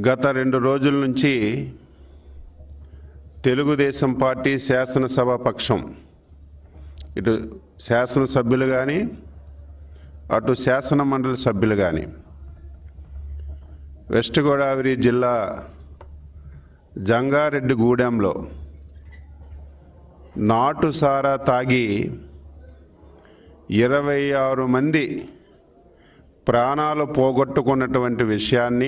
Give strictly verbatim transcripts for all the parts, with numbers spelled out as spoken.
గత రెండు రోజుల నుంచి తెలుగుదేశం పార్టీ శాసనసభ పక్షం ఇటు శాసనసభ్యులు కానీ అటు శాసన మండలి సభ్యులు కానీ వెస్ట్ గోదావరి జిల్లా జంగారెడ్డిగూడెంలో నాటు సారా తాగి ఇరవై ఆరు మంది ప్రాణాలు పోగొట్టుకున్నటువంటి విషయాన్ని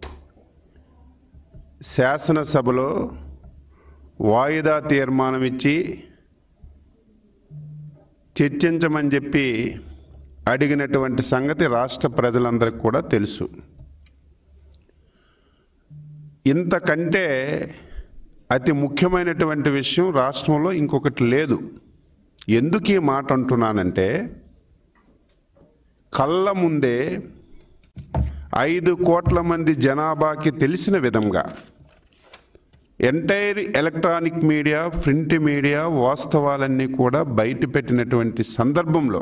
శాసనసభలో వాయిదా తీర్మానం ఇచ్చి చర్చించమని చెప్పి అడిగినటువంటి సంగతి రాష్ట్ర ప్రజలందరికీ కూడా తెలుసు. ఇంతకంటే అతి ముఖ్యమైనటువంటి విషయం రాష్ట్రంలో ఇంకొకటి లేదు. ఎందుకు ఈ మాట అంటున్నానంటే, కళ్ళ ముందే ఐదు కోట్ల మంది జనాభాకి తెలిసిన విధంగా entire electronic media, print media వాస్తవాలన్నీ కూడా బయటపెట్టినటువంటి సందర్భంలో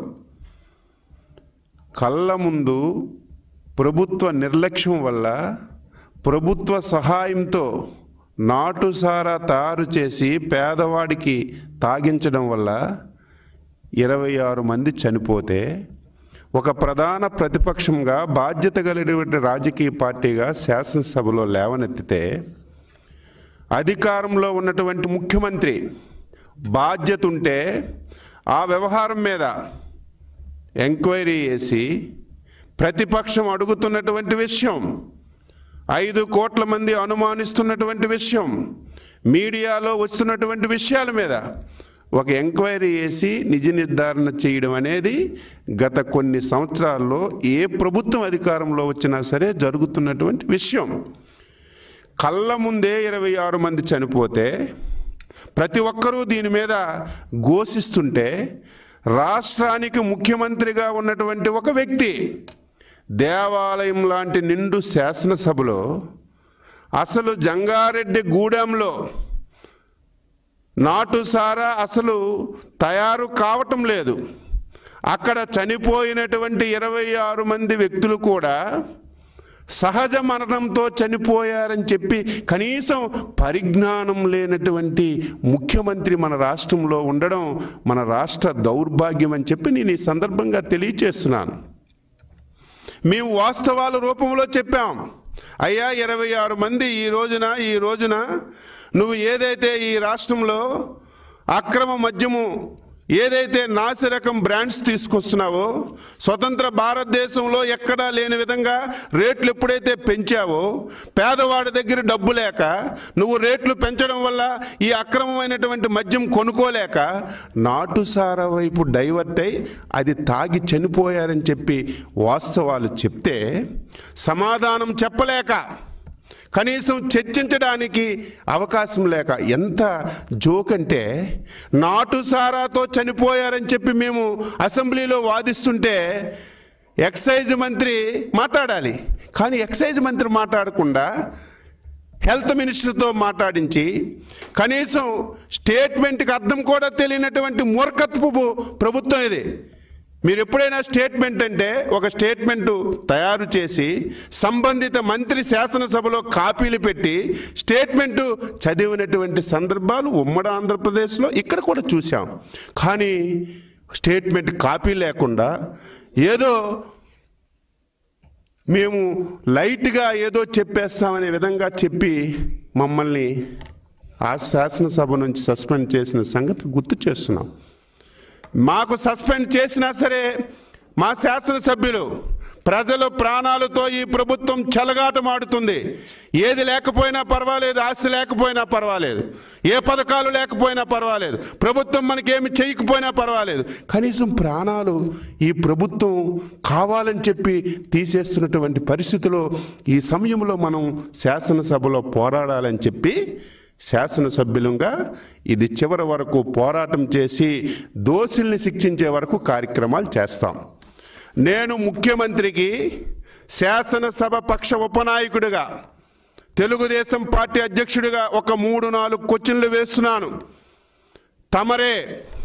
కళ్ళ ముందు ప్రభుత్వ నిర్లక్ష్యం వల్ల ప్రభుత్వ సహాయంతో నాటు సారా తయారు చేసి పేదవాడికి తాగించడం వల్ల ఇరవై ఆరు మంది చనిపోతే ఒక ప్రధాన ప్రతిపక్షంగా బాధ్యత కలిగినటువంటి రాజకీయ పార్టీగా శాసనసభలో లేవనెత్తితే అధికారంలో ఉన్నటువంటి ముఖ్యమంత్రి బాధ్యత ఉంటే ఆ వ్యవహారం మీద ఎంక్వైరీ చేసి ప్రతిపక్షం అడుగుతున్నటువంటి విషయం, ఐదు కోట్ల మంది అనుమానిస్తున్నటువంటి విషయం, మీడియాలో వస్తున్నటువంటి విషయాల మీద ఒక ఎంక్వైరీ చేసి నిజ నిర్ధారణ చేయడం అనేది గత కొన్ని సంవత్సరాల్లో ఏ ప్రభుత్వం అధికారంలో వచ్చినా సరే జరుగుతున్నటువంటి విషయం. కళ్ళ ముందే ఇరవై ఆరు మంది చనిపోతే ప్రతి ఒక్కరూ దీని మీద ఘోషిస్తుంటే రాష్ట్రానికి ముఖ్యమంత్రిగా ఉన్నటువంటి ఒక వ్యక్తి దేవాలయం లాంటి నిండు శాసనసభలో అసలు జంగారెడ్డిగూడెంలో నాటు సారా అసలు తయారు కావటం లేదు, అక్కడ చనిపోయినటువంటి ఇరవై ఆరు మంది వ్యక్తులు కూడా సహజ మరణంతో చనిపోయారని చెప్పి కనీసం పరిజ్ఞానం లేనటువంటి ముఖ్యమంత్రి మన రాష్ట్రంలో ఉండడం మన రాష్ట్ర దౌర్భాగ్యం అని చెప్పి నేను ఈ సందర్భంగా తెలియచేస్తున్నాను. మేము వాస్తవాల రూపంలో చెప్పాం, అయ్యా ఇరవై ఆరు మంది ఈ రోజున ఈ రోజున నువ్వు ఏదైతే ఈ రాష్ట్రంలో అక్రమ మద్యము ఏదైతే నాసిరకం బ్రాండ్స్ తీసుకొస్తున్నావో, స్వతంత్ర భారతదేశంలో ఎక్కడా లేని విధంగా రేట్లు ఎప్పుడైతే పెంచావో, పేదవాడి దగ్గర డబ్బు లేక నువ్వు రేట్లు పెంచడం వల్ల ఈ అక్రమమైనటువంటి మద్యం కొనుక్కోలేక నాటుసారా వైపు డైవర్ట్ అయి అది తాగి చనిపోయారని చెప్పి వాస్తవాలు చెప్తే సమాధానం చెప్పలేక కనీసం చర్చించడానికి అవకాశం లేక ఎంత జోక్ అంటే, నాటు సారాతో చనిపోయారని చెప్పి మేము అసెంబ్లీలో వాదిస్తుంటే ఎక్సైజ్ మంత్రి మాట్లాడాలి, కానీ ఎక్సైజ్ మంత్రి మాట్లాడకుండా హెల్త్ మినిస్టర్తో మాట్లాడించి కనీసం స్టేట్మెంట్కి అర్థం కూడా తెలియనటువంటి మూర్ఖత్వపు ప్రభుత్వం ఇది. మీరు ఎప్పుడైనా స్టేట్మెంట్ అంటే ఒక స్టేట్మెంటు తయారు చేసి సంబంధిత మంత్రి శాసనసభలో కాపీలు పెట్టి స్టేట్మెంటు చదివినటువంటి సందర్భాలు ఉమ్మడి ఆంధ్రప్రదేశ్లో ఇక్కడ కూడా చూసాం. కానీ స్టేట్మెంట్ కాపీ లేకుండా ఏదో మేము లైట్గా ఏదో చెప్పేస్తామనే విధంగా చెప్పి మమ్మల్ని ఆ శాసనసభ నుంచి సస్పెండ్ చేసిన సంగతి గుర్తు చేస్తున్నాం. మాకు సస్పెండ్ చేసినా సరే మా శాసనసభ్యులు ప్రజల ప్రాణాలతో ఈ ప్రభుత్వం చెలగాటమాడుతుంది. ఏది లేకపోయినా పర్వాలేదు, ఆస్తి లేకపోయినా పర్వాలేదు, ఏ పథకాలు లేకపోయినా పర్వాలేదు, ప్రభుత్వం మనకేమి చేయకపోయినా పర్వాలేదు, కనీసం ప్రాణాలు ఈ ప్రభుత్వం కావాలని చెప్పి తీసేస్తున్నటువంటి పరిస్థితిలో ఈ సమయంలో మనం శాసనసభలో పోరాడాలని చెప్పి శాసనసభ్యులుగా ఇది చివరి వరకు పోరాటం చేసి దోషుల్ని శిక్షించే వరకు కార్యక్రమాలు చేస్తాం. నేను ముఖ్యమంత్రికి శాసనసభ పక్ష ఉపనాయకుడిగా తెలుగుదేశం పార్టీ అధ్యక్షుడిగా ఒక మూడు నాలుగు క్వశ్చన్లు వేస్తున్నాను. తమరే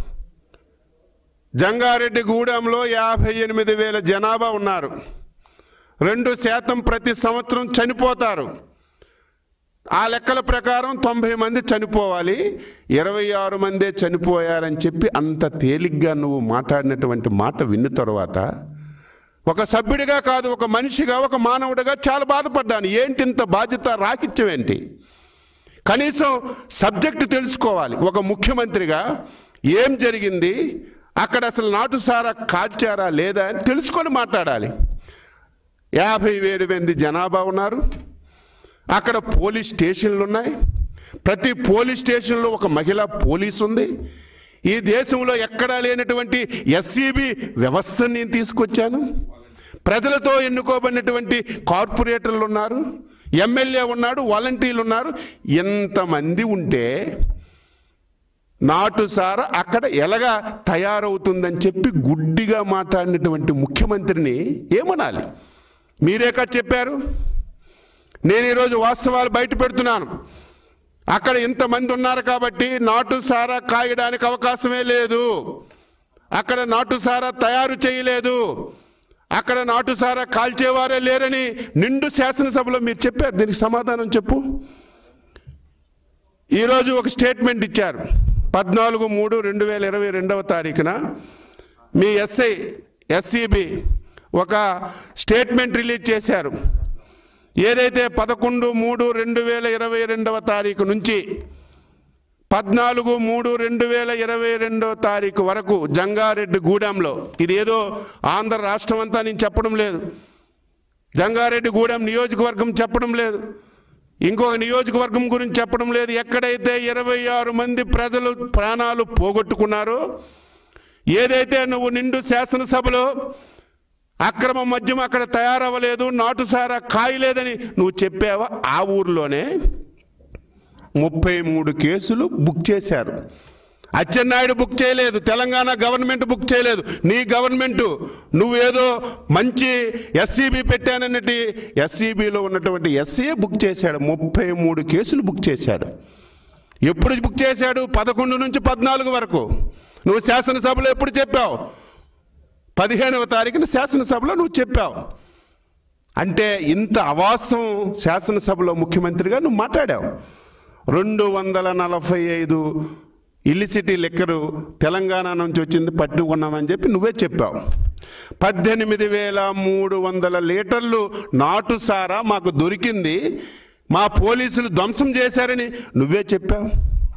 జంగారెడ్డిగూడెంలో యాభై ఎనిమిది వేల జనాభా ఉన్నారు, రెండు శాతం ప్రతి సంవత్సరం చనిపోతారు. ఆ లెక్కల ప్రకారం తొంభై మంది చనిపోవాలి, ఇరవై ఆరు మందే చనిపోయారని చెప్పి అంత తేలిగ్గా నువ్వు మాట్లాడినటువంటి మాట విన్న తర్వాత ఒక సభ్యుడిగా కాదు, ఒక మనిషిగా, ఒక మానవుడిగా చాలా బాధపడ్డాను. ఏంటి ఇంత బాధ్యత రాహిత్యం ఏంటి? కనీసం సబ్జెక్టు తెలుసుకోవాలి. ఒక ముఖ్యమంత్రిగా ఏం జరిగింది, అక్కడ అసలు నాటుసారా కాల్చారా లేదా అని తెలుసుకొని మాట్లాడాలి. యాభై వేలు మంది జనాభా ఉన్నారు, అక్కడ పోలీస్ స్టేషన్లు ఉన్నాయి, ప్రతి పోలీస్ స్టేషన్లో ఒక మహిళా పోలీసు ఉంది. ఈ దేశంలో ఎక్కడా లేనటువంటి ఎస్సీబీ వ్యవస్థను నేను తీసుకొచ్చాను. ప్రజలతో ఎన్నుకోబడినటువంటి కార్పొరేటర్లు ఉన్నారు, ఎమ్మెల్యే ఉన్నాడు, వాలంటీర్లు ఉన్నారు. ఎంతమంది ఉంటే నాటుసారా అక్కడ ఎలాగా తయారవుతుందని చెప్పి గుడ్డిగా మాట్లాడినటువంటి ముఖ్యమంత్రిని ఏమనాలి? మీరే కదా చెప్పారు. నేను ఈరోజు వాస్తవాలు బయట పెడుతున్నాను. అక్కడ ఇంతమంది ఉన్నారు కాబట్టి నాటుసారా కాయడానికి అవకాశమే లేదు, అక్కడ నాటుసారా తయారు చేయలేదు, అక్కడ నాటుసారా కాల్చేవారే లేరని నిండు శాసనసభలో మీరు చెప్పారు. దీనికి సమాధానం చెప్పు. ఈరోజు ఒక స్టేట్మెంట్ ఇచ్చారు. పద్నాలుగు మూడు రెండు వేల ఇరవై రెండవ తారీఖున మీ ఎస్ఐ ఎస్సీబీ ఒక స్టేట్మెంట్ రిలీజ్ చేశారు. ఏదైతే పదకొండు మూడు రెండు వేల ఇరవై రెండవ తారీఖు నుంచి పద్నాలుగు మూడు రెండు వేల ఇరవై రెండవ తారీఖు వరకు జంగారెడ్డి గూడెంలో, ఇది ఏదో ఆంధ్ర రాష్ట్రం అంతా నేను చెప్పడం లేదు, జంగారెడ్డి గూడెం నియోజకవర్గం చెప్పడం లేదు, ఇంకొక నియోజకవర్గం గురించి చెప్పడం లేదు. ఎక్కడైతే ఇరవై ఆరు మంది ప్రజలు ప్రాణాలు పోగొట్టుకున్నారో, ఏదైతే నువ్వు నిండు శాసనసభలో అక్రమ మద్యం అక్కడ తయారవ్వలేదు, నాటుసారా కాయలేదని నువ్వు చెప్పావా, ఆ ఊర్లోనే ముప్పై మూడు కేసులు బుక్ చేశారు. అచ్చెన్నాయుడు బుక్ చేయలేదు, తెలంగాణ గవర్నమెంట్ బుక్ చేయలేదు, నీ గవర్నమెంట్ నువ్వేదో మంచి ఎస్సీబీ పెట్టానన్నట్టు ఎస్సీబీలో ఉన్నటువంటి ఎస్సీ బుక్ చేశాడు. ముప్పై మూడు కేసులు బుక్ చేశాడు. ఎప్పుడు బుక్ చేశాడు? పదకొండు నుంచి పద్నాలుగు వరకు. నువ్వు శాసనసభలో ఎప్పుడు చెప్పావు? పదిహేనవ తారీఖున శాసనసభలో నువ్వు చెప్పావు. అంటే ఇంత అవాస్తవం శాసనసభలో ముఖ్యమంత్రిగా నువ్వు మాట్లాడావు. రెండు వందల నలభై ఐదు ఇల్లిసిటీ లెక్కరు తెలంగాణ నుంచి వచ్చింది పట్టుకున్నామని చెప్పి నువ్వే చెప్పావు. పద్దెనిమిది వేల మూడు వందల లీటర్లు నాటుసారా మాకు దొరికింది, మా పోలీసులు ధ్వంసం చేశారని నువ్వే చెప్పావు.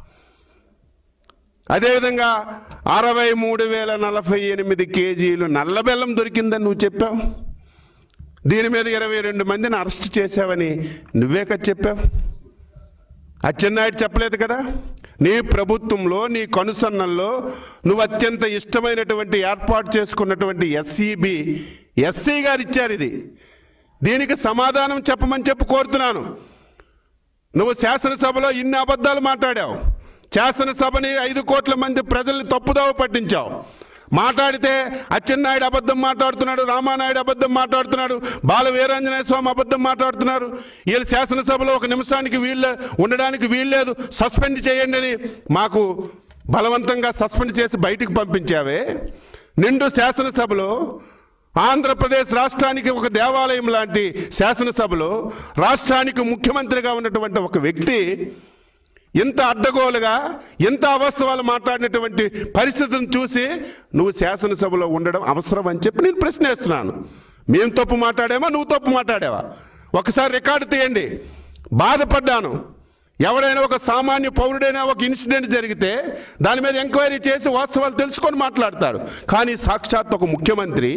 అదేవిధంగా అరవై మూడు వేల నలభై ఎనిమిది కేజీలు నల్లబెల్లం దొరికిందని నువ్వు చెప్పావు. దీని మీద ఇరవై రెండు మందిని అరెస్ట్ చేశావని నువ్వే కదా చెప్పావు. అచ్చెన్నాయుడు చెప్పలేదు కదా. నీ ప్రభుత్వంలో, నీ కనుసన్నల్లో నువ్వు అత్యంత ఇష్టమైనటువంటి ఏర్పాటు చేసుకున్నటువంటి ఎస్సీబీ ఎస్సీ గారు ఇచ్చారు ఇది. దీనికి సమాధానం చెప్పమని చెప్పి కోరుతున్నాను. నువ్వు శాసనసభలో ఇన్ని అబద్ధాలు మాట్లాడావు. శాసనసభని ఐదు కోట్ల మంది ప్రజల్ని తప్పుదోవ పట్టించావు. మాట్లాడితే అచ్చెన్నాయుడు అబద్ధం మాట్లాడుతున్నాడు, రామానాయుడు అబద్ధం మాట్లాడుతున్నాడు, బాల వీరాంజనేయ స్వామి అబద్ధం మాట్లాడుతున్నారు. వీళ్ళు శాసనసభలో ఒక నిమిషానికి వీళ్ళ ఉండడానికి వీల్లేదు, సస్పెండ్ చేయండి అని మాకు బలవంతంగా సస్పెండ్ చేసి బయటికి పంపించావే. నిండు శాసనసభలో ఆంధ్రప్రదేశ్ రాష్ట్రానికి ఒక దేవాలయం లాంటి శాసనసభలో రాష్ట్రానికి ముఖ్యమంత్రిగా ఉన్నటువంటి ఒక వ్యక్తి ఇంత అడ్డగోలుగా, ఇంత అవాస్తవాలు మాట్లాడినటువంటి పరిస్థితిని చూసి నువ్వు శాసనసభలో ఉండడం అవసరం అని చెప్పి నేను ప్రశ్నిస్తున్నాను. మేము తప్పు మాట్లాడామా, నువ్వు తప్పు మాట్లాడావా? ఒకసారి రికార్డు తీయండి. బాధపడ్డాను. ఎవరైనా ఒక సామాన్య పౌరుడైనా ఒక ఇన్సిడెంట్ జరిగితే దాని మీద ఎంక్వైరీ చేసి వాస్తవాలు తెలుసుకొని మాట్లాడతారు. కానీ సాక్షాత్ ఒక ముఖ్యమంత్రి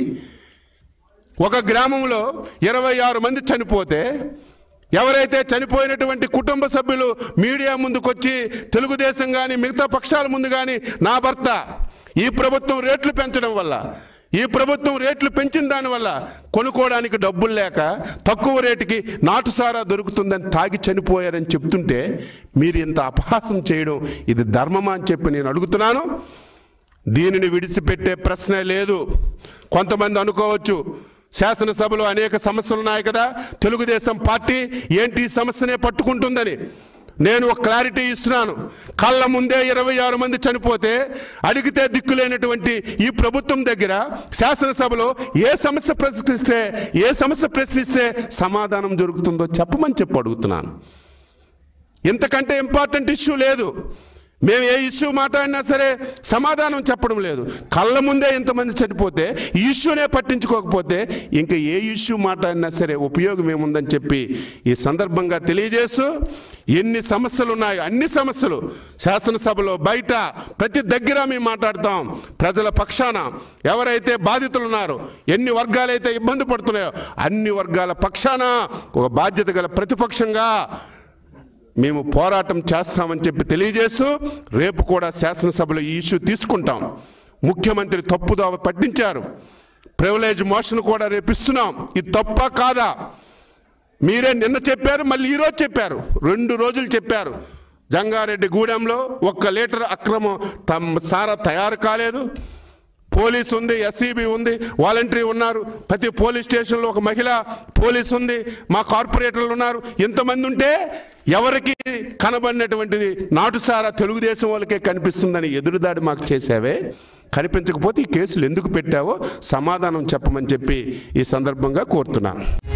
ఒక గ్రామంలో ఇరవై ఆరు మంది చనిపోతే, ఎవరైతే చనిపోయినటువంటి కుటుంబ సభ్యులు మీడియా ముందుకొచ్చి తెలుగుదేశం కానీ మిగతా పక్షాల ముందు కానీ నా భర్త ఈ ప్రభుత్వం రేట్లు పెంచడం వల్ల, ఈ ప్రభుత్వం రేట్లు పెంచిన దానివల్ల కొనుక్కోవడానికి డబ్బులు లేక తక్కువ రేటుకి నాటుసారా దొరుకుతుందని తాగి చనిపోయారని చెప్తుంటే మీరు ఇంత అపహాసం చేయడం ఇది ధర్మమా అని చెప్పి నేను అడుగుతున్నాను. దీనిని విడిచిపెట్టే ప్రశ్నే లేదు. కొంతమంది అనుకోవచ్చు, శాసనసభలో అనేక సమస్యలు ఉన్నాయి కదా, తెలుగుదేశం పార్టీ ఏంటి సమస్యనే పట్టుకుంటుందని. నేను ఒక క్లారిటీ ఇస్తున్నాను. కళ్ళ ముందే ఇరవై ఆరు మంది చనిపోతే అడిగితే దిక్కులేనటువంటి ఈ ప్రభుత్వం దగ్గర శాసనసభలో ఏ సమస్య ప్రశ్నిస్తే ఏ సమస్య ప్రశ్నిస్తే సమాధానం దొరుకుతుందో చెప్పమని చెప్పి అడుగుతున్నాను. ఇంతకంటే ఇంపార్టెంట్ ఇష్యూ లేదు. మేము ఏ ఇష్యూ మాట్లాడినా సరే సమాధానం చెప్పడం లేదు. కళ్ళ ముందే ఇంతమంది చనిపోతే ఈ ఇష్యూనే పట్టించుకోకపోతే ఇంకా ఏ ఇష్యూ మాట్లాడినా సరే ఉపయోగం ఏముందని చెప్పి ఈ సందర్భంగా తెలియజేస్తూ, ఎన్ని సమస్యలు ఉన్నాయో అన్ని సమస్యలు శాసనసభలో బయట ప్రతి దగ్గర మేము మాట్లాడతాం. ప్రజల పక్షాన ఎవరైతే బాధితులు ఉన్నారో, ఎన్ని వర్గాలైతే ఇబ్బంది పడుతున్నాయో అన్ని వర్గాల పక్షాన ఒక బాధ్యత గల ప్రతిపక్షంగా మేము పోరాటం చేస్తామని చెప్పి తెలియజేస్తూ, రేపు కూడా శాసనసభలో ఈ ఇష్యూ తీసుకుంటాం. ముఖ్యమంత్రి తప్పుదోవ పట్టించారు, ప్రివిలేజ్ మోషన్ కూడా రేపు ఇస్తున్నాం. ఇది తప్ప కాదా? మీరే నిన్న చెప్పారు, మళ్ళీ ఈరోజు చెప్పారు, రెండు రోజులు చెప్పారు. జంగారెడ్డి గూడెంలో ఒక్క లీటర్ అక్రమం తమ సారా తయారు కాలేదు. పోలీసు ఉంది, ఎస్సీబీ ఉంది, వాలంటరీ ఉన్నారు, ప్రతి పోలీస్ స్టేషన్లో ఒక మహిళ పోలీసు ఉంది, మా కార్పొరేటర్లు ఉన్నారు. ఇంతమంది ఉంటే ఎవరికి కనబడినటువంటిది నాటుసారా తెలుగుదేశం వాళ్ళకే కనిపిస్తుందని ఎదురుదాడి మాకు చేసావే. కనిపించకపోతే ఈ కేసులు ఎందుకు పెట్టావో సమాధానం చెప్పమని చెప్పి ఈ సందర్భంగా కోరుతున్నాను.